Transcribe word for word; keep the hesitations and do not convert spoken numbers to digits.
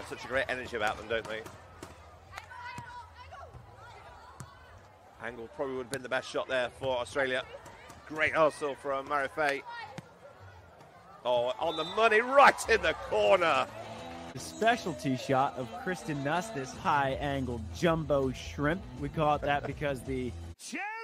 got such a great energy about them, don't they? Angle probably would have been the best shot there for Australia. Great hustle from Marifé. Oh, on the money, right in the corner. The specialty shot of Kloth and Nuss, this high-angled jumbo shrimp. We call it that because the